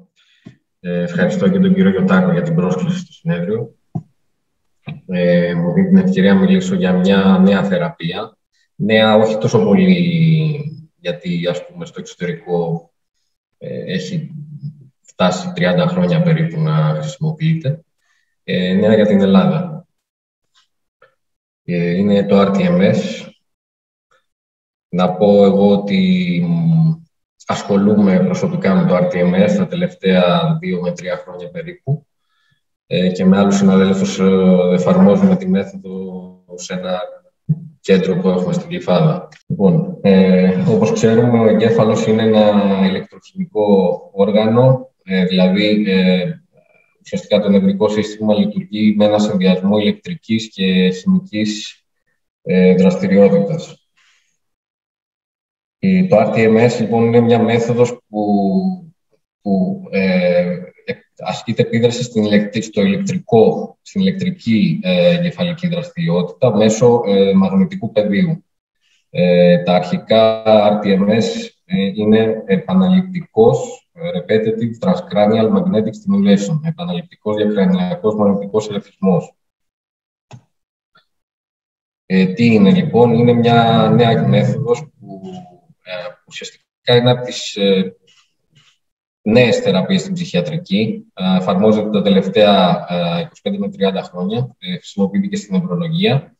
Ευχαριστώ και τον κύριο Γιωτάκο για την πρόσκληση στο συνέδριο. Μου δίνει την ευκαιρία να μιλήσω για μια νέα θεραπεία. Νέα όχι τόσο πολύ γιατί, ας πούμε, στο εξωτερικό έχει φτάσει 30 χρόνια περίπου να χρησιμοποιείται. Νέα για την Ελλάδα. Είναι το RTMS. Να πω εγώ ότι ασχολούμαι προσωπικά με το RTMS τα τελευταία 2 με 3 χρόνια περίπου και με άλλους συναδέλφους εφαρμόζουμε τη μέθοδο σε ένα κέντρο που έχουμε στην Γλυφάδα. Λοιπόν, όπως ξέρουμε, ο εγκέφαλος είναι ένα ηλεκτροχημικό όργανο, δηλαδή ουσιαστικά το νευρικό σύστημα λειτουργεί με ένα συνδυασμό ηλεκτρικής και χημικής δραστηριότητας. Το RTMS, λοιπόν, είναι μια μέθοδος που ασκείται επίδραση στην ηλεκτρική εγκεφαλική δραστηριότητα μέσω μαγνητικού πεδίου. Τα αρχικά RTMS είναι επαναληπτικός Repetitive Transcranial Magnetic Stimulation, επαναληπτικός διακρανιακός μαγνητικός ελευθερισμός. Τι είναι, λοιπόν? Είναι μια νέα μέθοδος που ουσιαστικά είναι από τις νέες θεραπείες στην ψυχιατρική. Εφαρμόζεται τα τελευταία 25 με 30 χρόνια. Χρησιμοποιείται και στην νευρολογία.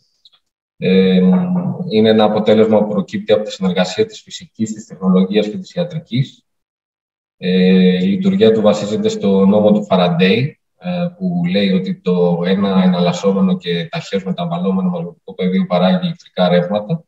Είναι ένα αποτέλεσμα που προκύπτει από τη συνεργασία της φυσικής, της τεχνολογίας και της ιατρικής. Η λειτουργία του βασίζεται στο νόμο του Faraday, που λέει ότι το ένα εναλλασσόμενο και ταχαίως μεταβαλλόμενο μαγνητικό πεδίο παράγει ηλεκτρικά ρεύματα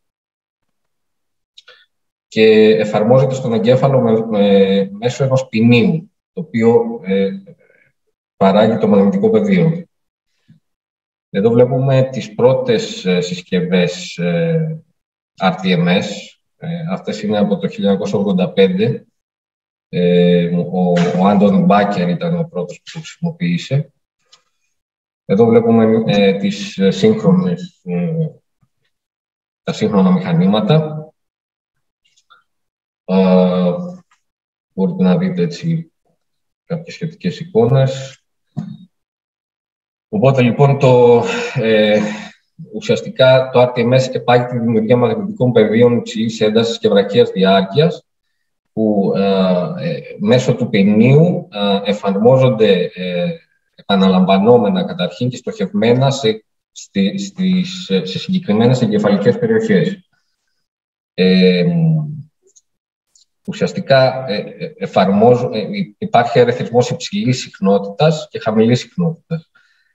και εφαρμόζεται στον εγκέφαλο μέσω ενός ποινίου, το οποίο παράγει το μαγνητικό πεδίο. Εδώ βλέπουμε τις πρώτες συσκευές RTMS. Αυτές είναι από το 1985. Ο Άντων Μπάκερ ήταν ο πρώτος που το χρησιμοποίησε. Εδώ βλέπουμε τα σύγχρονα μηχανήματα. Μπορείτε να δείτε έτσι κάποιες σχετικές εικόνες. Οπότε, λοιπόν, ουσιαστικά το RTMS επάγει τη δημιουργία μαγνητικών πεδίων υψηλής έντασης και βραχίας διάρκειας, που μέσω του ποινίου εφαρμόζονται επαναλαμβανόμενα καταρχήν και στοχευμένα σε συγκεκριμένες εγκεφαλικές περιοχές. Ουσιαστικά υπάρχει ερεθισμός υψηλής συχνότητας και χαμηλής συχνότητας.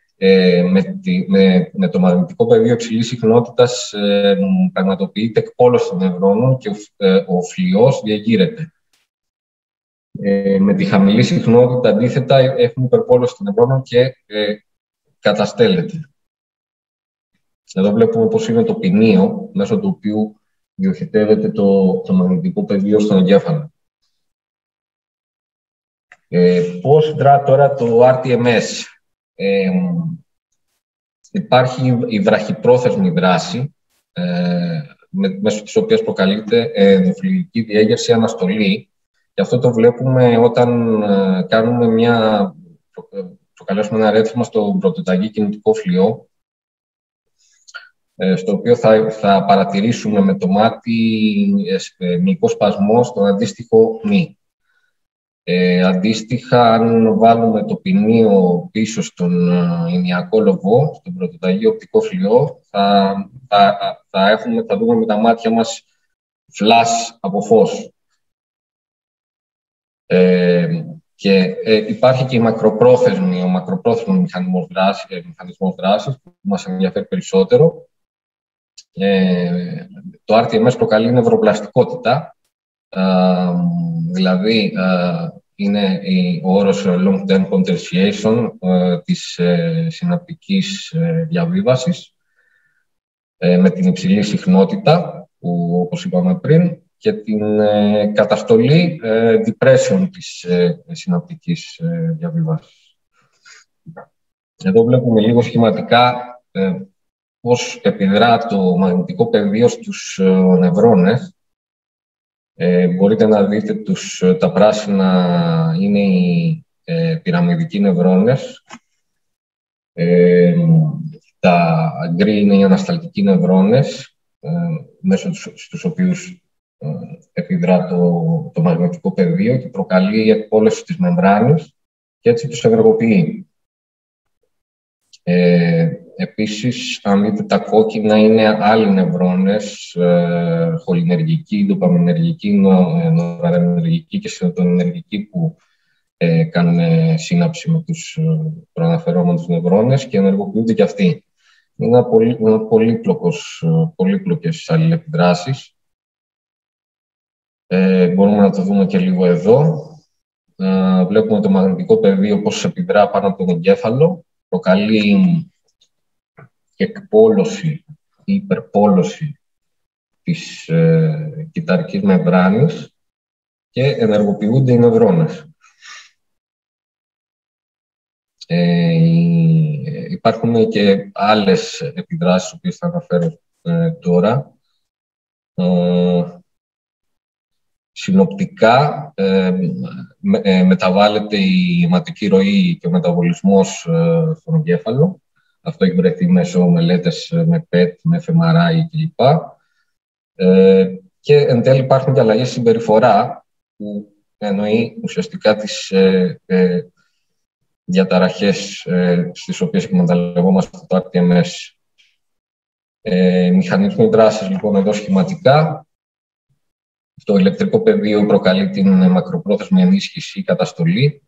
Με το μαγνητικό πεδίο υψηλής συχνότητας πραγματοποιείται εκπόλωση των νευρώνων και ο φλοιός διαγείρεται. Με τη χαμηλή συχνότητα, αντίθετα, έχουμε υπερπόλωση των νευρώνων και καταστέλλεται. Εδώ βλέπουμε πώς είναι το ποινίο, μέσω του οποίου διοχετεύεται το μαγνητικό πεδίο στον εγκέφαλο. Πώς δρά τώρα το RTMS? Υπάρχει η βραχυπρόθεσμη δράση, μέσω της οποίας προκαλείται ενδοφλοιωτική διέγερση αναστολή. Και αυτό το βλέπουμε όταν προκαλέσουμε ένα ρέθισμα στο πρωτοταγή κινητικό φλοιό, στο οποίο θα παρατηρήσουμε με το μάτι μυϊκό σπασμό στον αντίστοιχο μη. Αντίστοιχα, αν βάλουμε το ποινίο πίσω στον ηνιακό λογό, στον πρωτοταγή οπτικό φλοιό, θα δούμε με τα μάτια μας φλας από φως. Και υπάρχει και ο μακροπρόθεσμος μηχανισμός δράσης που μας ενδιαφέρει περισσότερο. Το RTMS προκαλεί νευροπλαστικότητα, δηλαδή είναι ο όρος long-term potentiation της συναπτικής διαβίβασης με την υψηλή συχνότητα, που όπως είπαμε πριν, και την καταστολή depression της συναπτικής διαβίβασης. Εδώ βλέπουμε λίγο σχηματικά πώς επιδρά το μαγνητικό πεδίο στους νευρώνες. Μπορείτε να δείτε τα πράσινα είναι οι πυραμιδικοί νευρώνες. Τα γκρι είναι οι ανασταλτικοί νευρώνες, μέσω στους οποίους επιδρά το μαγνητικό πεδίο και προκαλεί εκπόλωση της μεμβράνης και έτσι τους ενεργοποιεί. Επίσης, αν δείτε τα κόκκινα, είναι άλλοι νευρώνες, χολινεργικοί, ντοπαμινεργικοί, νοραδρενεργικοί και σιροτονινεργικοί που κάνουν σύναψη με τους προαναφερόμενους νευρώνες και ενεργοποιούνται και αυτοί. Είναι πολύπλοκες αλληλεπιδράσεις. Μπορούμε να το δούμε και λίγο εδώ. Βλέπουμε το μαγνητικό πεδίο πώς επιδρά πάνω από τον εγκέφαλο. Προκαλεί εκπόλωση ή υπερπόλωση της κυταρικής μεμβράνης και ενεργοποιούνται οι νευρώνες. Υπάρχουν και άλλες επιδράσεις, οποίες θα αναφέρω τώρα. Συνοπτικά μεταβάλλεται η αιματική ροή και ο μεταβολισμός στον εγκέφαλο. Αυτό έχει βρεθεί μέσω μελέτες με PET, με fMRI κλπ. Και εν τέλει υπάρχουν και αλλαγές συμπεριφορά που εννοεί ουσιαστικά τις διαταραχές στις οποίες εκμεταλλευόμαστε το RTMS. Μηχανισμοί δράσης λοιπόν εδώ σχηματικά. Το ηλεκτρικό πεδίο προκαλεί την μακροπρόθεσμη ενίσχυση ή καταστολή.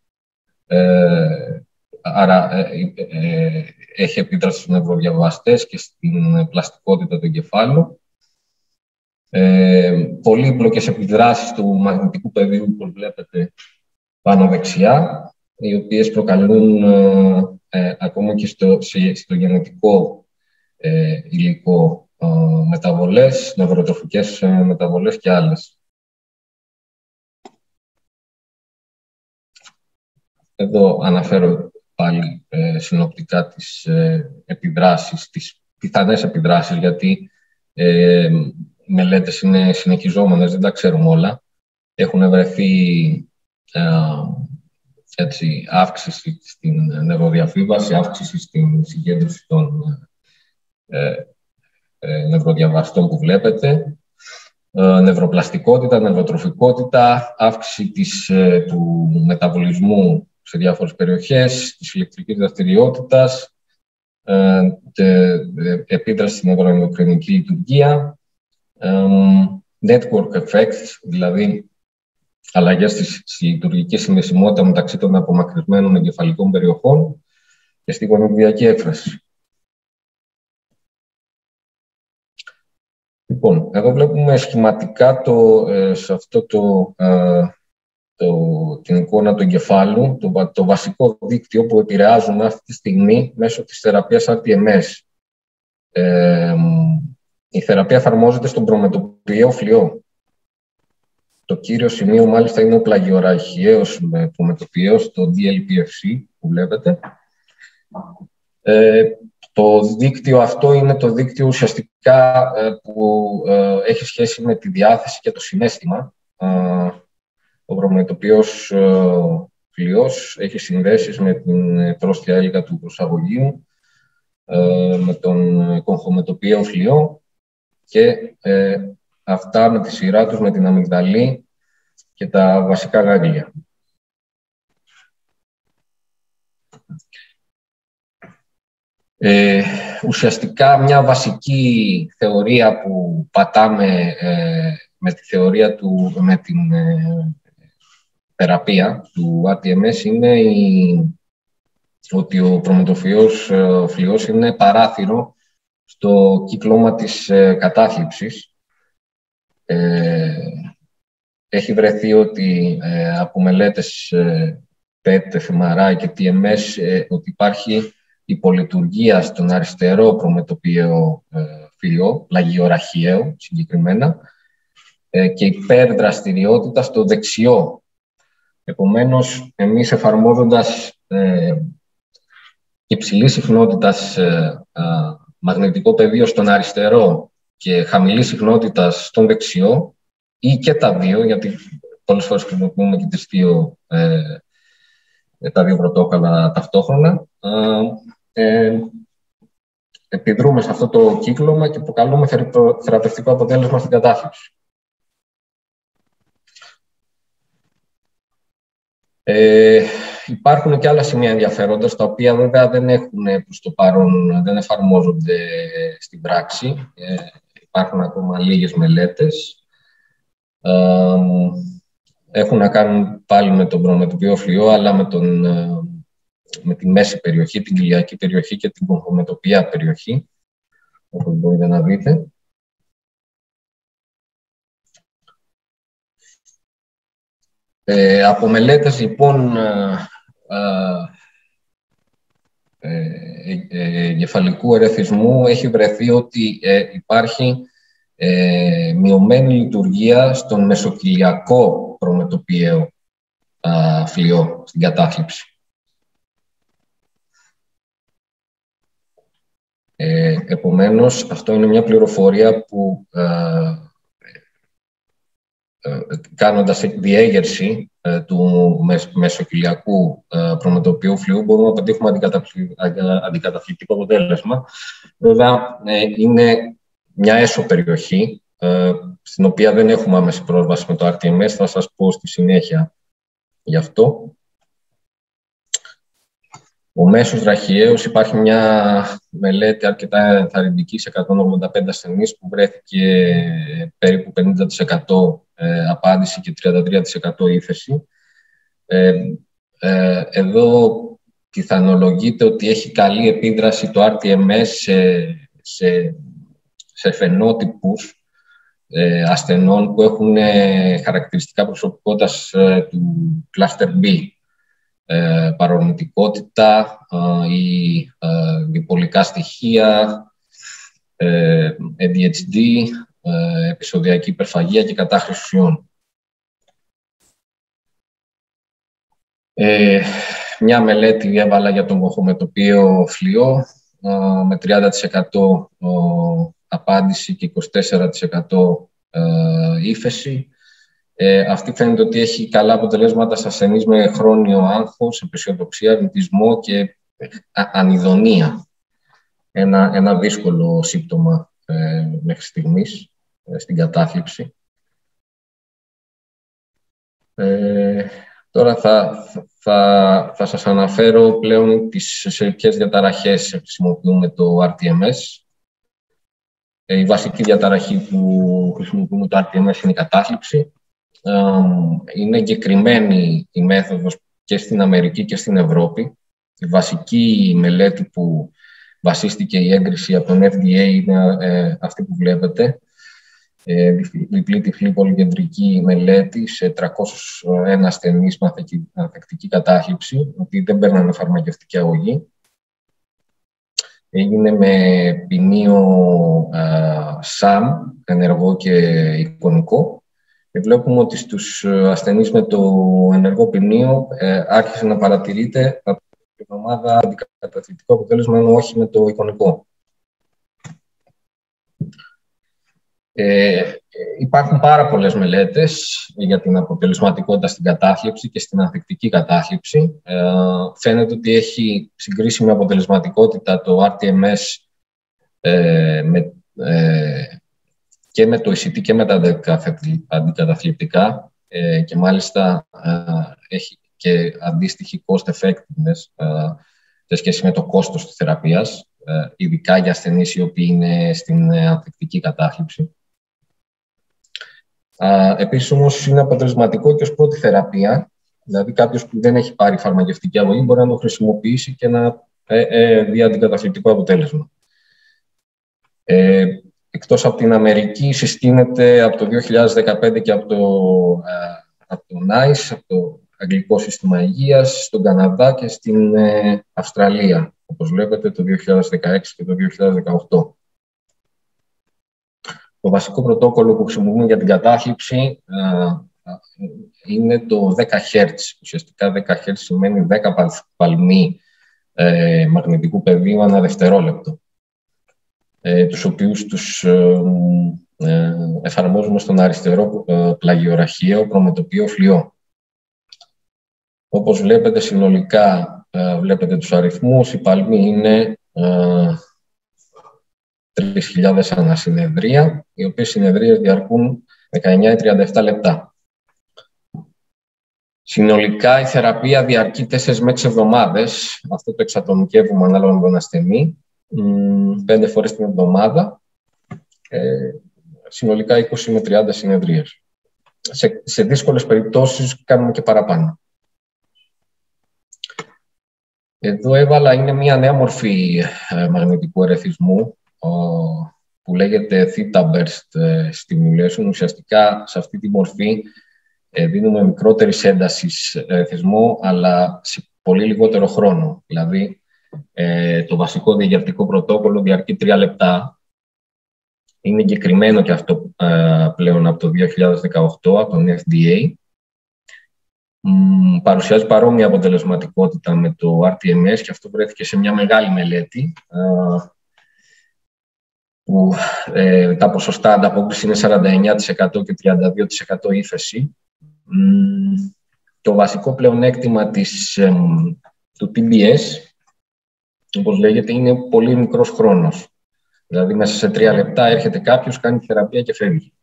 Άρα έχει επίδραση στους νευροδιαβαστές και στην πλαστικότητα του εγκεφάλου. Πολύπλοκες επιδράσεις του μαγνητικού πεδίου που βλέπετε πάνω δεξιά, οι οποίες προκαλούν ακόμα και στο γενετικό υλικό μεταβολές, νευροτροφικές μεταβολές και άλλες. Εδώ αναφέρω πάλι συνοπτικά τις επιδράσεις, τις πιθανές επιδράσεις, γιατί οι μελέτες είναι συνεχιζόμενες, δεν τα ξέρουμε όλα. Έχουν βρεθεί αύξηση στην νευροδιαφύβαση, αύξηση στην συγκέντρωση των νευροδιαβαστών που βλέπετε, νευροπλαστικότητα, νευροτροφικότητα, αύξηση του μεταβολισμού σε διάφορες περιοχές, της ηλεκτρικής δραστηριότητας, επίδραση στην νευροενδοκρινική λειτουργία, network effects, δηλαδή αλλαγές στη λειτουργική συνδεσιμότητα μεταξύ των απομακρυσμένων εγκεφαλικών περιοχών και στη γονιδιακή έκφραση. Λοιπόν, εδώ βλέπουμε σχηματικά σε αυτό την εικόνα του εγκεφάλου, το βασικό δίκτυο που επηρεάζουμε αυτή τη στιγμή μέσω της θεραπείας RTMS. Η θεραπεία εφαρμόζεται στον προμετωπιαίο φλοιό. Το κύριο σημείο μάλιστα είναι ο πλαγιοραχιαίος προμετωπιαίος, το DLPFC που βλέπετε. Το δίκτυο αυτό είναι το δίκτυο ουσιαστικά που έχει σχέση με τη διάθεση και το συναίσθημα. Ο προμετωπιαίος φλοιός έχει συνδέσεις με την πρόστια έλικα του προσαγωγείου, με τον κογχομετωπιαίο φλοιό και αυτά με τη σειρά τους με την αμυγδαλή και τα βασικά γάγλια. Ουσιαστικά μια βασική θεωρία που πατάμε με τη θεωρία με την θεραπεία του RTMS είναι ότι ο προμετωπιαίος φλοιός είναι παράθυρο στο κύκλωμα της κατάθλιψης. Έχει βρεθεί ότι από μελέτες PET, fMRI και TMS ότι υπάρχει υπολειτουργία στον αριστερό προμετωπιαίο φλοιό, πλαγιοραχιαίο συγκεκριμένα, και υπερδραστηριότητα στο δεξιό. Επομένως, εμείς εφαρμόζοντας υψηλή συχνότητας μαγνητικό πεδίο στον αριστερό και χαμηλή συχνότητα στον δεξιό, ή και τα δύο, γιατί πολλές φορές χρησιμοποιούμε και τα δύο πρωτόκολλα ταυτόχρονα. Επιδρούμε σε αυτό το κύκλωμα και προκαλούμε θεραπευτικό αποτέλεσμα στην κατάθλιψη. Υπάρχουν και άλλα σημεία ενδιαφέροντα, τα οποία βέβαια δεν έχουν προς το παρόν, δεν εφαρμόζονται στην πράξη. Υπάρχουν ακόμα λίγες μελέτες. Έχουν να κάνουν πάλι με τον προμετωπιό φλοιό, αλλά με τη μέση περιοχή, την κοιλιακή περιοχή και την κομφομετωπία περιοχή, όπως μπορείτε να δείτε. Από μελέτες, λοιπόν, εγκεφαλικού ερεθισμού έχει βρεθεί ότι υπάρχει μειωμένη λειτουργία στον μεσοκυλιακό προμετωπιαίο φλοιό στην κατάθλιψη. Επομένως, αυτό είναι μια πληροφορία που κάνοντας διέγερση του μεσοκυλιακού προμετωπιαίου φλοιού μπορούμε να πετύχουμε αντικαταθλιπτικό αποτέλεσμα. Βέβαια, είναι μια έσω περιοχή, στην οποία δεν έχουμε άμεση πρόσβαση με το RTMS. Θα σας πω στη συνέχεια γι' αυτό. Ο μέσος βραχιαίος, υπάρχει μια μελέτη αρκετά ενθαρρυντική σε 185 ασθενείς που βρέθηκε περίπου 50% απάντηση και 33% ύφεση. Εδώ πιθανολογείται ότι έχει καλή επίδραση το RTMS σε φαινότυπους ασθενών που έχουν χαρακτηριστικά προσωπικότητας του cluster B. Παρορμητικότητα ή διπολικά στοιχεία, ADHD, επεισοδιακή υπερφαγία και κατάχρηση ουσιών. Μια μελέτη έβαλα για τον κομφομετωπιαίο φλοιό με 30% απάντηση και 24% ύφεση. Αυτή φαίνεται ότι έχει καλά αποτελέσματα σε ασθενείς με χρόνιο άγχος, επεισιοδοξία, αρνητισμό και ανιδονία. Ένα δύσκολο σύμπτωμα μέχρι στιγμής στην κατάθλιψη. Τώρα θα σας αναφέρω πλέον σε ποιες διαταραχές χρησιμοποιούμε το RTMS. Η βασική διαταραχή που χρησιμοποιούμε το RTMS είναι η κατάθλιψη. Είναι εγκεκριμένη η μέθοδος και στην Αμερική και στην Ευρώπη. Η βασική μελέτη που βασίστηκε η έγκριση από τον FDA είναι αυτή που βλέπετε. Διπλή τυφλή πολυκεντρική μελέτη σε 301 ασθενείς με ανθεκτική κατάθλιψη, ότι δεν παίρνανε φαρμακευτική αγωγή. Έγινε με ποινίο SAM, ενεργό και εικονικό. Και βλέπουμε ότι στους ασθενείς με το ενεργό ποινίο άρχισε να παρατηρείται από την εβδομάδα αντικαταθλιπτικό αποτέλεσμα, ενώ όχι με το εικονικό. Υπάρχουν πάρα πολλές μελέτες για την αποτελεσματικότητα στην κατάθλιψη και στην ανθεκτική κατάθλιψη. Φαίνεται ότι έχει συγκρίσιμη αποτελεσματικότητα το RTMS και με το ECT και με τα αντικαταθλιπτικά και μάλιστα έχει και αντίστοιχη cost effectiveness σε σχέση με το κόστος της θεραπείας, ειδικά για ασθενείς οι οποίοι είναι στην ανθεκτική κατάθλιψη. Επίσης όμως είναι αποτελεσματικό και ως πρώτη θεραπεία, δηλαδή κάποιος που δεν έχει πάρει φαρμακευτική αγωγή μπορεί να το χρησιμοποιήσει και να δει αντικαταθλιπτικό αποτέλεσμα. Εκτός από την Αμερική, συστήνεται από το 2015 και από το NICE, από το Αγγλικό Σύστημα Υγείας, στον Καναδά και στην Αυστραλία, όπως βλέπετε, το 2016 και το 2018. Το βασικό πρωτόκολλο που χρησιμοποιούμε για την κατάθλιψη είναι το 10 Hz. Ουσιαστικά 10 Hz σημαίνει 10 παλμοί μαγνητικού πεδίου ανά δευτερόλεπτο, τους οποίους εφαρμόζουμε στον αριστερό πλαγιοραχιαίο προμετωπιαίο φλοιό. Όπως βλέπετε, συνολικά βλέπετε τους αριθμούς. Η παλμή είναι 3.000 ανασυνεδρία, οι οποίες συνεδρίες διαρκούν 19 ή 37 λεπτά. Συνολικά η θεραπεία διαρκεί 4 με 6 εβδομάδες. Αυτό το εξατομικεύουμε ανάλογα με τον ασθενή. 5 φορές την εβδομάδα. Συνολικά 20 με 30 συνεδρίες. Σε δύσκολες περιπτώσεις κάνουμε και παραπάνω. Εδώ έβαλα, είναι μια νέα μορφή μαγνητικού ερεθισμού που λέγεται Theta Burst Stimulation. Ουσιαστικά σε αυτή τη μορφή δίνουμε μικρότερη ένταση ερεθισμό, αλλά σε πολύ λιγότερο χρόνο. Δηλαδή, το βασικό διαγερτικό πρωτόκολλο διαρκεί 3 λεπτά. Είναι εγκεκριμένο και αυτό πλέον από το 2018, από τον FDA. Παρουσιάζει παρόμοια αποτελεσματικότητα με το RTMS και αυτό βρέθηκε σε μια μεγάλη μελέτη που τα ποσοστά ανταπόκριση είναι 49% και 32% ύφεση. Το βασικό πλεονέκτημα του TBS, όπως λέγεται, είναι πολύ μικρός χρόνος. Δηλαδή μέσα σε 3 λεπτά έρχεται κάποιος, κάνει θεραπεία και φεύγει.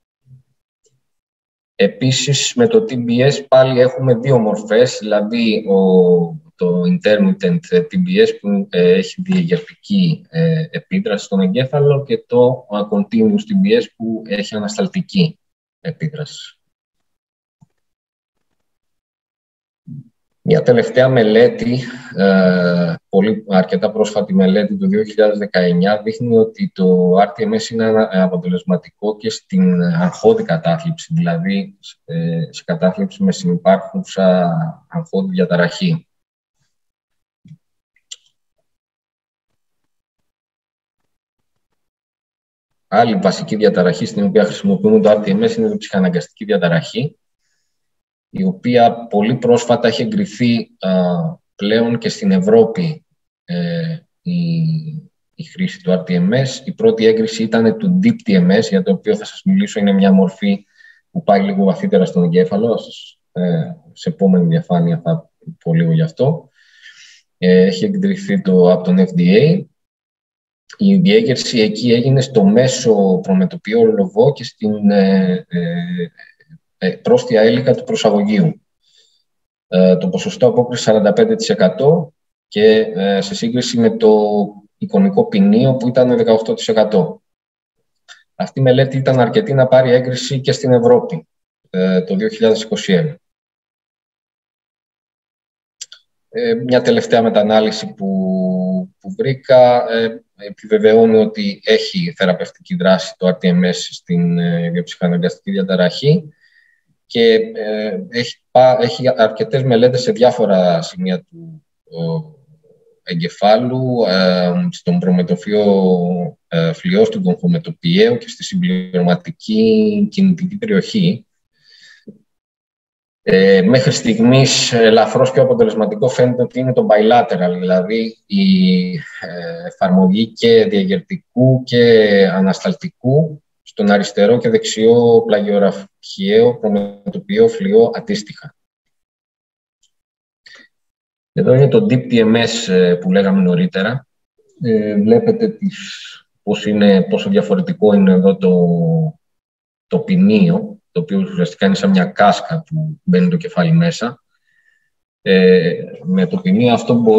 Επίσης, με το TBS πάλι έχουμε 2 μορφές, δηλαδή το intermittent TBS που έχει διαγερτική επίδραση στον εγκέφαλο και το continuous TBS που έχει ανασταλτική επίδραση. Μια τελευταία μελέτη, αρκετά πρόσφατη μελέτη του 2019, δείχνει ότι το RTMS είναι αποτελεσματικό και στην αγχώδη κατάθλιψη, δηλαδή σε κατάθλιψη με συνυπάρχουσα αγχώδη διαταραχή. Άλλη βασική διαταραχή στην οποία χρησιμοποιούμε το RTMS είναι η ψυχαναγκαστική διαταραχή, η οποία πολύ πρόσφατα έχει εγκριθεί πλέον και στην Ευρώπη η χρήση του RTMS. Η πρώτη έγκριση ήταν του Deep TMS, για το οποίο θα σας μιλήσω. Είναι μια μορφή που πάει λίγο βαθύτερα στον εγκέφαλο. Σε επόμενη διαφάνεια θα πω λίγο γι' αυτό. Έχει εγκριθεί από τον FDA. Η διέγερση εκεί έγινε στο μέσο προμετωπιαίο λοβό και στην πρόστια έλικα του προσαγωγείου. Το ποσοστό απόκριση 45% και σε σύγκριση με το εικονικό ποινίο που ήταν 18%. Αυτή η μελέτη ήταν αρκετή να πάρει έγκριση και στην Ευρώπη το 2021. Μια τελευταία μετανάλυση που βρήκα επιβεβαιώνει ότι έχει θεραπευτική δράση το RTMS στην ψυχαναγκαστική διαταραχή και έχει αρκετές μελέτες σε διάφορα σημεία του εγκεφάλου, στον προμετωπιαίο φλοιό, στον κομφομετωπιαίο και στη συμπληρωματική κινητική περιοχή. Μέχρι στιγμής ελαφρώς πιο αποτελεσματικό φαίνεται ότι είναι το bilateral, δηλαδή η εφαρμογή και διαγερτικού και ανασταλτικού στον αριστερό και δεξιό πλαγιοραχιαίο προμετωπιαίο φλοιό αντίστοιχα. Εδώ είναι το Deep TMS που λέγαμε νωρίτερα. Βλέπετε πόσο διαφορετικό είναι εδώ το ποινίο, το οποίο ουσιαστικά είναι σαν μια κάσκα που μπαίνει το κεφάλι μέσα. Με το ποινίο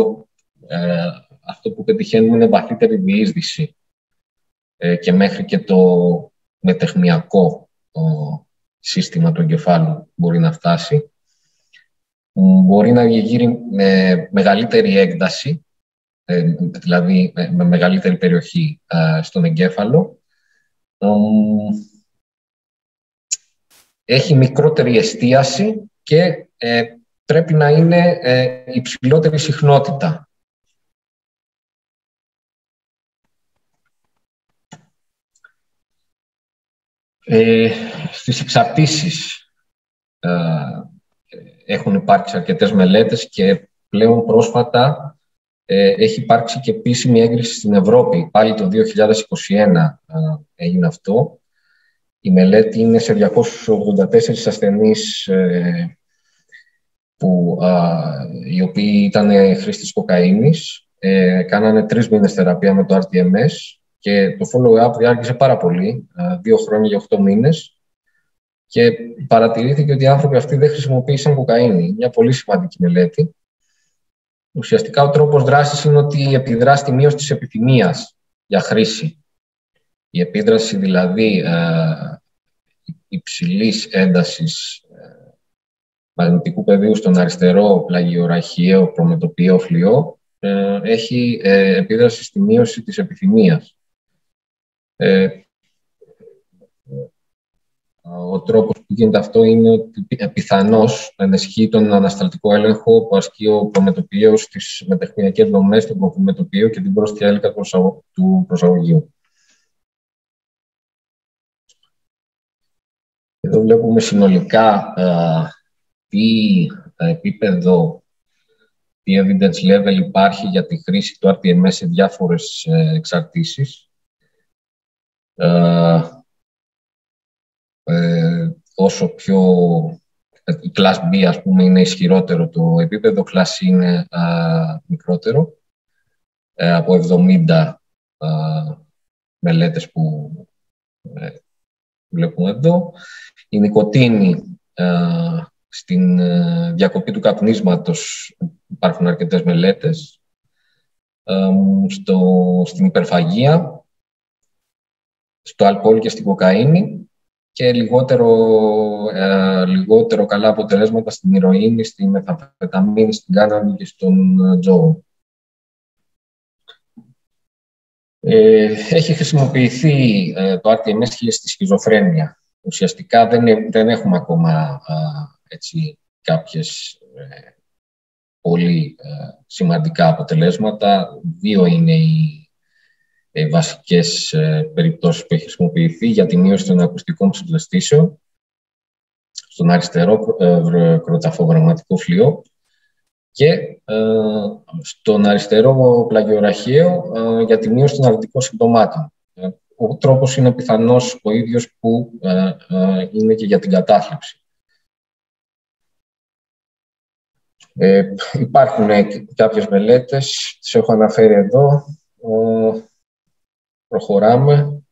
αυτό που πετυχαίνουμε είναι βαθύτερη διείσδυση και μέχρι και το μετεχμιακό σύστημα του εγκεφάλου μπορεί να φτάσει. Μπορεί να γύρει με μεγαλύτερη έκταση, δηλαδή με μεγαλύτερη περιοχή στον εγκέφαλο. Έχει μικρότερη εστίαση και πρέπει να είναι υψηλότερη συχνότητα. Στις εξαρτήσεις έχουν υπάρξει αρκετές μελέτες και πλέον πρόσφατα έχει υπάρξει και επίσημη έγκριση στην Ευρώπη. Πάλι το 2021 έγινε αυτό. Η μελέτη είναι σε 284 ασθενείς οι οποίοι ήταν χρήστες κοκαίνης. Κάνανε 3 μήνες θεραπεία με το RTMS και το follow-up διάρκησε πάρα πολύ, 2 χρόνια και 8 μήνες. Και παρατηρήθηκε ότι οι άνθρωποι αυτοί δεν χρησιμοποίησαν κοκαίνη. Μια πολύ σημαντική μελέτη. Ουσιαστικά ο τρόπος δράσης είναι ότι επιδρά στη μείωση της επιθυμίας για χρήση. Η επίδραση δηλαδή υψηλής έντασης μαγνητικού πεδίου στον αριστερό πλαγιοραχιαίο προμετωπιαίο φλοιό έχει επίδραση στη μείωση της επιθυμίας. Ο τρόπος που γίνεται αυτό είναι ότι πιθανώς να ενισχύει τον ανασταλτικό έλεγχο που ασκεί ο προμετωπιαίος στις μετεχνιακές δομές του προμετωπιαίου και την πρόστια έλικα του προσαγωγείου. Εδώ βλέπουμε συνολικά τι επίπεδο, τι evidence level υπάρχει για τη χρήση του RTMS σε διάφορες εξαρτήσεις. Όσο πιο η class B, ας πούμε, είναι ισχυρότερο το επίπεδο, class C είναι μικρότερο. Από 70 μελέτες που βλέπουμε εδώ. Η νοικοτήνη στην διακοπή του καπνίσματος υπάρχουν αρκετές μελέτες. Στην υπερφαγία, στο αλκοόλ και στην κοκαίνη και λιγότερο καλά αποτελέσματα στην ηρωίνη, στη μεθαμφεταμίνη, στην κάναβη και στον τζόου. Έχει χρησιμοποιηθεί το RTMS και στη σχιζοφρένεια. Ουσιαστικά δεν έχουμε ακόμα κάποιες πολύ σημαντικά αποτελέσματα. 2 είναι οι βασικές περιπτώσεις που έχει χρησιμοποιηθεί για τη μείωση των ακουστικών ψευδαισθήσεων στον αριστερό κροταφογραμματικό φλοιό και στον αριστερό πλαγιοραχιαίο για τη μείωση των αρνητικών συμπτωμάτων. Ο τρόπος είναι πιθανώς ο ίδιος που είναι και για την κατάθλιψη. Υπάρχουν κάποιες μελέτες, τις έχω αναφέρει εδώ. Προχωράμε.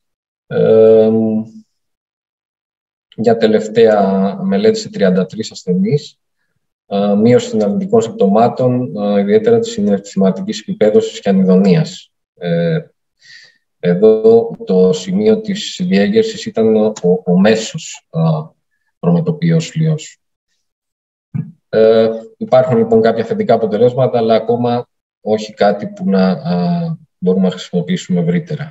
Μια τελευταία μελέτη σε 33 ασθενείς. Μείωση των αρνητικών συμπτωμάτων, ιδιαίτερα της συναισθηματικής επιπέδωσης και ανιδονίας. Εδώ το σημείο της διέγερσης ήταν ο μέσος προμετωπιαίος φλοιός. Υπάρχουν λοιπόν κάποια θετικά αποτελέσματα, αλλά ακόμα όχι κάτι που να μπορούμε να χρησιμοποιήσουμε ευρύτερα.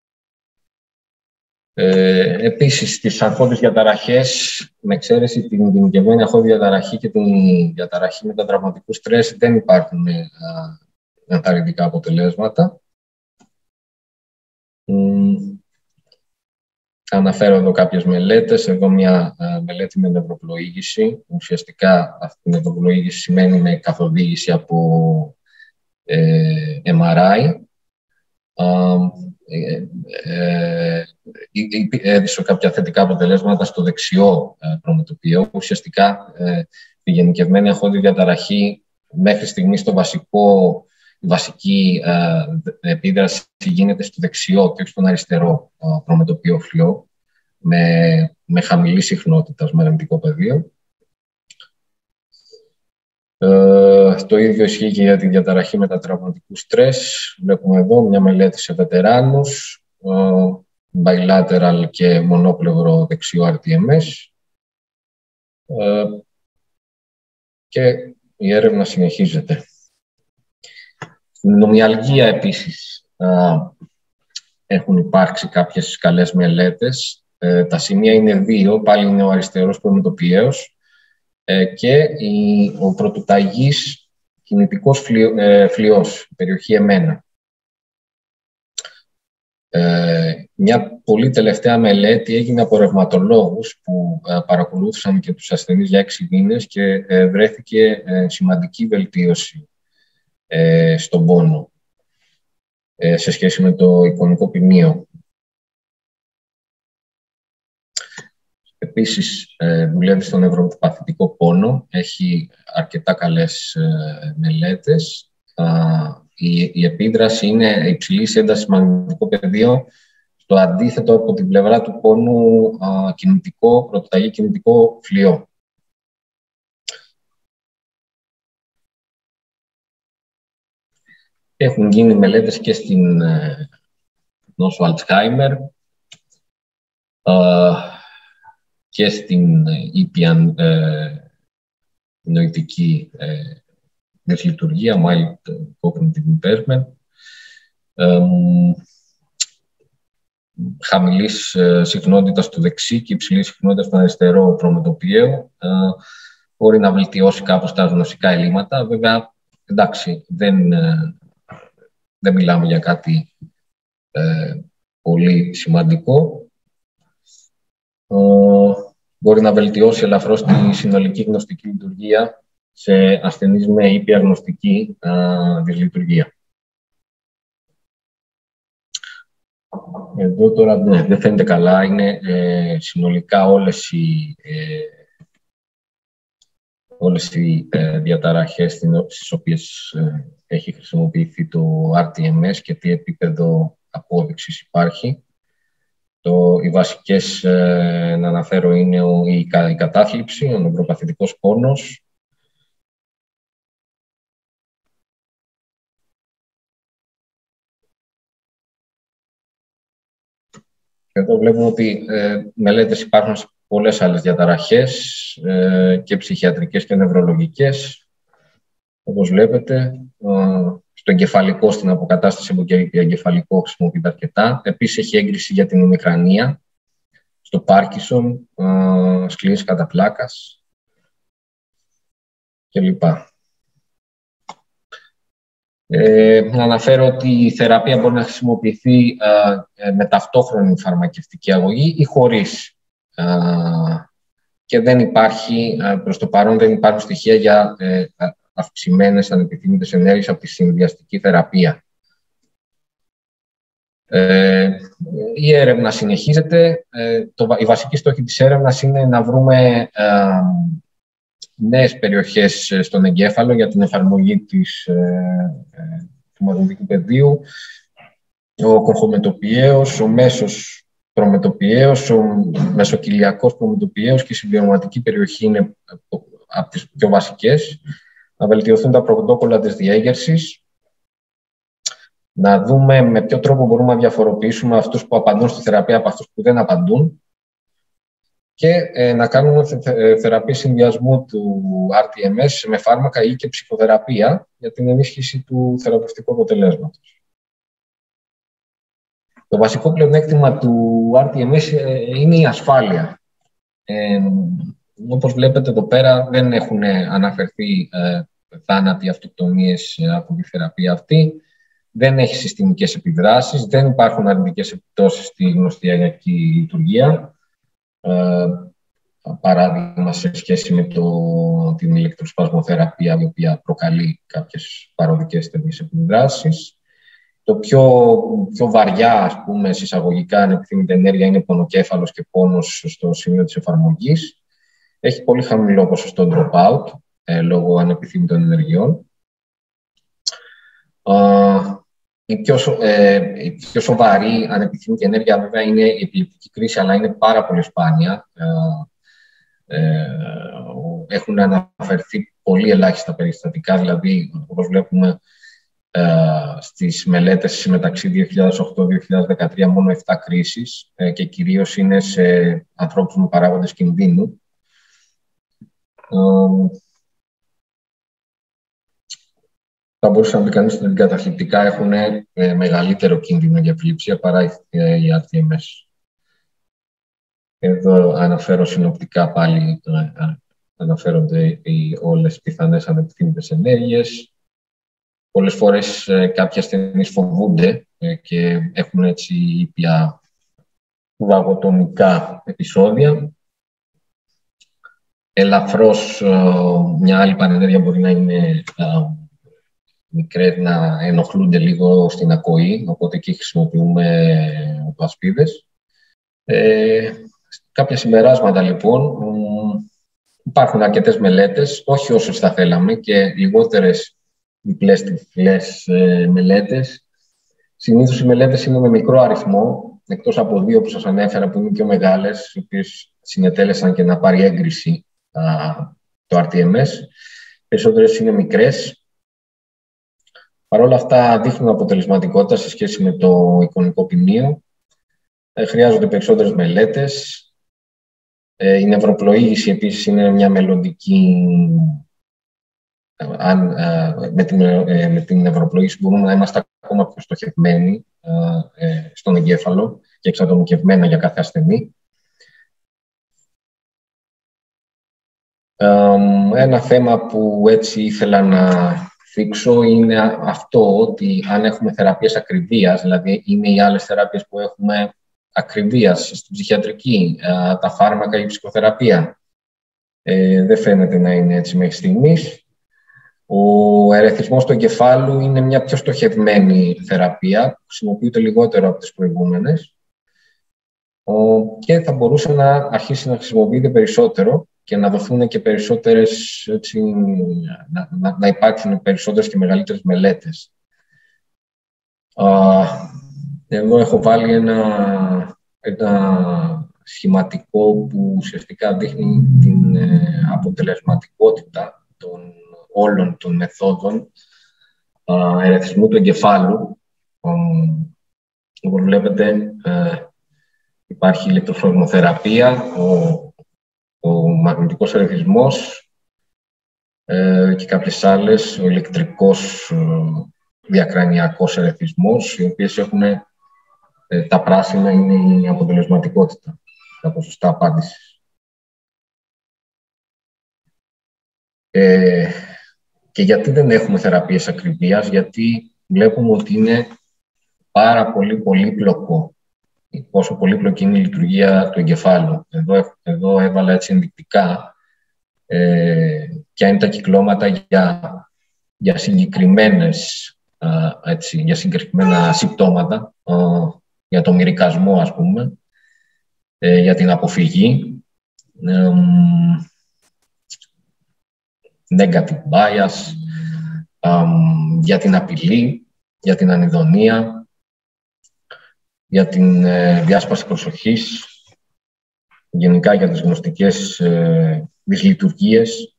Επίσης, στις αρχώδεις διαταραχές, με εξαίρεση την γενικευμένη αρχώδη διαταραχή και την διαταραχή μετατραυματικού στρες, δεν υπάρχουν ενθαρρυντικά αποτελέσματα. Αναφέρω εδώ κάποιες μελέτες. Εδώ μια μελέτη με νευροπλοήγηση. Ουσιαστικά αυτή η νευροπλοήγηση σημαίνει με καθοδήγηση από MRI. Έδειξε κάποια θετικά αποτελέσματα στο δεξιό προμετωπιαίο. Ουσιαστικά η γενικευμένη αγχώδη διαταραχή μέχρι στιγμής η βασική επίδραση γίνεται στο δεξιό και όχι στον αριστερό προμετωπιαίο φλοιό με χαμηλή συχνότητα με αρνητικό πεδίο. Το ίδιο ισχύει και για τη διαταραχή μετατραυματικού στρες. Βλέπουμε εδώ μια μελέτη σε βετεράνους, bilateral και μονόπλευρο δεξιό RTMS. Και η έρευνα συνεχίζεται. Στην νομιαλγία επίσης έχουν υπάρξει κάποιες καλές μελέτες. Τα σημεία είναι 2, πάλι είναι ο αριστερός προμετωπιαίος και ο πρωτοταγής κινητικός φλοιός, περιοχή εμένα. Μια πολύ τελευταία μελέτη έγινε από ρευματολόγους που παρακολούθησαν και τους ασθενείς για 6 μήνες και βρέθηκε σημαντική βελτίωση στον πόνο σε σχέση με το εικονικό ποιμνίο. Επίσης, δουλεύει στον νευροπαθητικό πόνο, έχει αρκετά καλές μελέτες. Η επίδραση είναι υψηλής έντασης μαγνητικό πεδίο, στο αντίθετο από την πλευρά του πόνου πρωτοταγή κινητικό φλοιό. Έχουν γίνει μελέτες και στην νόσο Αλτσχάιμερ και στην ήπια νοητική δυσλειτουργία, mild cognitive impairment, χαμηλής συχνότητας στο δεξί και υψηλής συχνότητας στο αριστερό προμετωπιαίο. Μπορεί να βελτιώσει κάπως τα γνωστικά ελλείμματα. Βέβαια, εντάξει, δεν μιλάμε για κάτι πολύ σημαντικό. Μπορεί να βελτιώσει ελαφρώς τη συνολική γνωστική λειτουργία σε ασθενείς με ήπια γνωστική δυσλειτουργία. Εδώ τώρα δεν φαίνεται καλά, είναι συνολικά όλες οι διαταραχές στις οποίες έχει χρησιμοποιηθεί το RTMS και τι επίπεδο απόδειξης υπάρχει. Οι βασικές, να αναφέρω, είναι η κατάθλιψη, ο νευροπαθητικός πόνος, εδώ βλέπουμε ότι μελέτες υπάρχουν σε πολλές άλλες διαταραχές και ψυχιατρικές και νευρολογικές. Όπως βλέπετε, στο εγκεφαλικό, στην αποκατάσταση από εγκεφαλικό χρησιμοποιείται αρκετά. Επίσης έχει έγκριση για την ημικρανία, στο Πάρκινσον, σκλήρυνση κατά πλάκας κλπ. Να αναφέρω ότι η θεραπεία μπορεί να χρησιμοποιηθεί με ταυτόχρονη φαρμακευτική αγωγή ή χωρίς. Και δεν υπάρχει, προς το παρόν δεν υπάρχουν στοιχεία για αυξημένες ανεπιθύμητες ενέργειες από τη συνδυαστική θεραπεία. Η έρευνα συνεχίζεται. Η βασική στόχη της έρευνας είναι να βρούμε νέες περιοχές στον εγκέφαλο για την εφαρμογή του μαγνητικού πεδίου. Ο κοχομετωπιαίος, ο μέσος προμετωπιαίος, ο μεσοκυλιακός προμετωπιαίος και η συμπληρωματική περιοχή είναι από τις πιο βασικές. Να βελτιωθούν τα πρωτόκολλα της διέγερσης. Να δούμε με ποιο τρόπο μπορούμε να διαφοροποιήσουμε αυτούς που απαντούν στη θεραπεία από αυτούς που δεν απαντούν. Και να κάνουμε θεραπεία συνδυασμού του RTMS με φάρμακα ή και ψυχοθεραπεία για την ενίσχυση του θεραπευτικού αποτελέσματος. Το βασικό πλεονέκτημα του RTMS είναι η ασφάλεια. Όπως βλέπετε εδώ πέρα δεν έχουν αναφερθεί θάνατοι, αυτοκτονίες από τη θεραπεία αυτή. Δεν έχει συστημικές επιδράσεις, δεν υπάρχουν αρνητικές επιπτώσεις στη γνωστή αγιακή λειτουργία. Παράδειγμα σε σχέση με την ηλεκτροσπασμοθεραπεία, η οποία προκαλεί κάποιες παροδικές τέτοιες επιδράσεις. Το πιο βαριά, ας πούμε, συσσαγωγικά ανεπιθύμητη ενέργεια είναι πονοκέφαλος και πόνος στο σημείο της εφαρμογής. Έχει πολύ χαμηλό ποσοστό dropout λόγω ανεπιθύμητων ενεργειών. Η πιο σοβαρή ανεπιθύμητη ενέργεια βέβαια είναι η επιληπτική κρίση, αλλά είναι πάρα πολύ σπάνια. Έχουν αναφερθεί πολύ ελάχιστα περιστατικά, δηλαδή όπως βλέπουμε στις μελέτες μεταξύ 2008-2013 μόνο 7 κρίσεις και κυρίως είναι σε ανθρώπους με παράγοντες κινδύνου. Θα μπορούσε να πει κανείς ότι καταθλιπτικά έχουν μεγαλύτερο κίνδυνο για επιληψία παρά οι RTMS. Εδώ αναφέρω συνοπτικά πάλι, αναφέρονται όλες οι πιθανές ανεπιθύμητες ενέργειες. Πολλές φορές κάποιοι ασθενείς φοβούνται και έχουν έτσι ήπια βαγοτονικά επεισόδια. Ελαφρώς μια άλλη πανενέργεια μπορεί να είναι μικρές, να ενοχλούνται λίγο στην ακοή, οπότε εκεί χρησιμοποιούμε ασπίδες. Κάποια συμπεράσματα, λοιπόν. Υπάρχουν αρκετές μελέτες, όχι όσες θα θέλαμε, και λιγότερες διπλές τυφλές μελέτες. Συνήθως οι μελέτες είναι με μικρό αριθμό, εκτός από 2 που σας ανέφερα, που είναι πιο μεγάλες, οι οποίες συνετέλεσαν και να πάρει έγκριση το RTMS. Περισσότερες είναι μικρές. Παρ' όλα αυτά δείχνουν αποτελεσματικότητα σε σχέση με το εικονικό ποιμνίο. Χρειάζονται περισσότερες μελέτες. Η νευροπλοήγηση επίσης είναι μια μελλοντική. Με την νευροπλοήγηση μπορούμε να είμαστε ακόμα πιο στοχευμένοι στον εγκέφαλο και εξατομικευμένα για κάθε ασθενή. Ένα θέμα που έτσι ήθελα να θίξω είναι αυτό, ότι αν έχουμε θεραπείες ακριβίας, δηλαδή είναι οι άλλες θεραπείες που έχουμε ακριβίας στην ψυχιατρική, τα φάρμακα, η ψυχοθεραπεία, δεν φαίνεται να είναι έτσι μέχρι στιγμής. Ο ερεθισμός του εγκεφάλου είναι μια πιο στοχευμένη θεραπεία, που χρησιμοποιείται λιγότερο από τις προηγούμενες και θα μπορούσε να αρχίσει να χρησιμοποιείται περισσότερο και να δοθούν και περισσότερες, έτσι, να υπάρξουν περισσότερες και μεγαλύτερες μελέτες. Εδώ έχω βάλει ένα σχηματικό που ουσιαστικά δείχνει την αποτελεσματικότητα των όλων των μεθόδων ερεθισμού του εγκεφάλου. Όπως βλέπετε, υπάρχει ηλεκτροφρονοθεραπεία, ο μαγνητικός ερεθισμός και κάποιες άλλες, ο ηλεκτρικός διακρανιακός ερεθισμός, οι οποίες έχουν τα πράσινα είναι η αποτελεσματικότητα, τα ποσοστά απάντησης. Και γιατί δεν έχουμε θεραπείες ακριβίας? Γιατί βλέπουμε ότι είναι πάρα πολύ πολύπλοκο, πόσο πολύπλοκη είναι η λειτουργία του εγκεφάλου. Εδώ έβαλα έτσι ενδεικτικά ποια είναι τα κυκλώματα για συγκεκριμένα συμπτώματα, για το μυρικασμό, ας πούμε, για την αποφυγή, negative bias, για την απειλή, για την ανιδονία, για την διάσπαση προσοχής, γενικά για τις γνωστικές δυσλειτουργίες,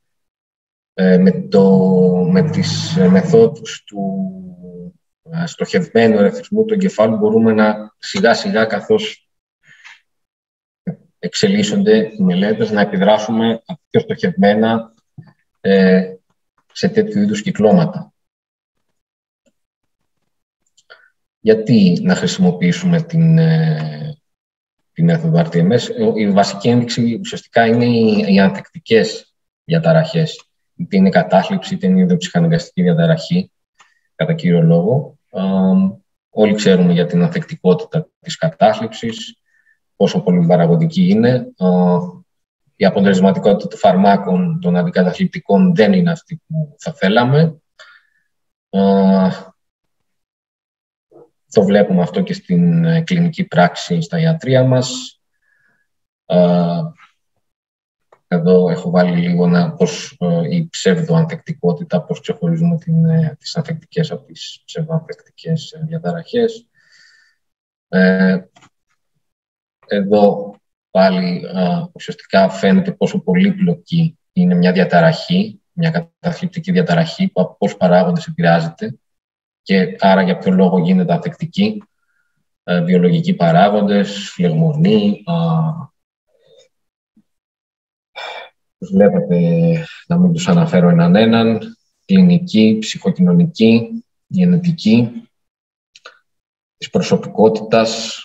με τις μεθόδους του στοχευμένου ερεθισμού του εγκεφάλου μπορούμε να σιγά-σιγά, καθώς εξελίσσονται οι μελέτες, να επιδράσουμε πιο στοχευμένα σε τέτοιου είδους κυκλώματα. Γιατί να χρησιμοποιήσουμε την μέθοδο RTMS? Η βασική ένδειξη ουσιαστικά είναι οι ανθεκτικές διαταραχές. Είτε είναι κατάθλιψη, είτε είναι ιδιοψυχαναγκαστική διαταραχή, κατά κύριο λόγο. Όλοι ξέρουμε για την ανθεκτικότητα της κατάθλιψης, πόσο πολύ παραγωγική είναι. Η αποτελεσματικότητα των φαρμάκων, των αντικαταθλιπτικών, δεν είναι αυτή που θα θέλαμε. Το βλέπουμε αυτό και στην κλινική πράξη στα ιατρεία μας. Εδώ έχω βάλει λίγο πώς η ψευδοανθεκτικότητα, πώς ξεχωρίζουμε τις ανθεκτικές από τις ψευδοανθεκτικές διαταραχές. Εδώ πάλι ουσιαστικά φαίνεται πόσο πολύπλοκη είναι μια διαταραχή, μια καταθλιπτική διαταραχή, που από πώς παράγοντες επηρεάζεται και άρα για ποιο λόγο γίνεται ανθεκτική. Βιολογικοί παράγοντες, φλεγμονή, τους βλέπετε, να μην τους αναφέρω έναν, κλινική, ψυχοκοινωνική, γενετική, της προσωπικότητας.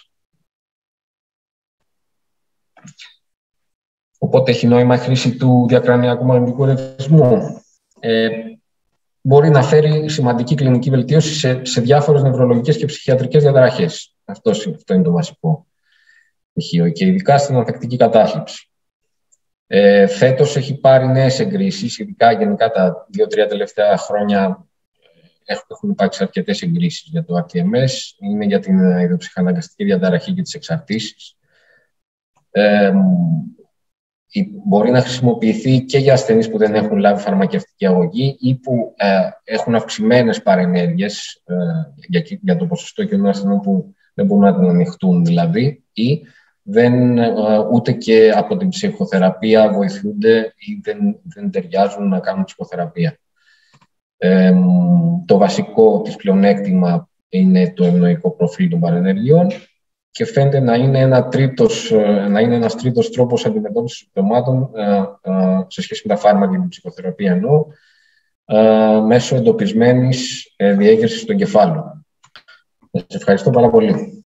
Οπότε έχει νόημα η χρήση του διακρανιακού μαγνητικού ερεθισμού. Μπορεί να φέρει σημαντική κλινική βελτίωση σε διάφορες νευρολογικές και ψυχιατρικές διαταραχές. Αυτό είναι το βασικό στοιχείο, και ειδικά στην ανθεκτική κατάθλιψη. Φέτος έχει πάρει νέες εγκρίσεις, ειδικά γενικά τα 2-3 τελευταία χρόνια έχουν υπάρξει αρκετές εγκρίσεις για το RTMS. Είναι για την ιδιοψυχαναγκαστική διαταραχή και τις εξαρτήσεις. Μπορεί να χρησιμοποιηθεί και για ασθενείς που δεν έχουν λάβει φαρμακευτική αγωγή ή που έχουν αυξημένες παρενέργειες για το ποσοστό εκείνων ασθενών που δεν μπορούν να την ανοιχτούν δηλαδή, ή ούτε και από την ψυχοθεραπεία βοηθούνται ή δεν ταιριάζουν να κάνουν ψυχοθεραπεία. Το βασικό της πλεονέκτημα είναι το ευνοϊκό προφίλ των παρενεργειών και φαίνεται να είναι ένας τρίτος τρόπος αντιμετώπισης συμπτωμάτων σε σχέση με τα φάρμακα και την ψυχοθεραπεία μέσω εντοπισμένης διέγερσης του εγκεφάλου. Σας ευχαριστώ πάρα πολύ.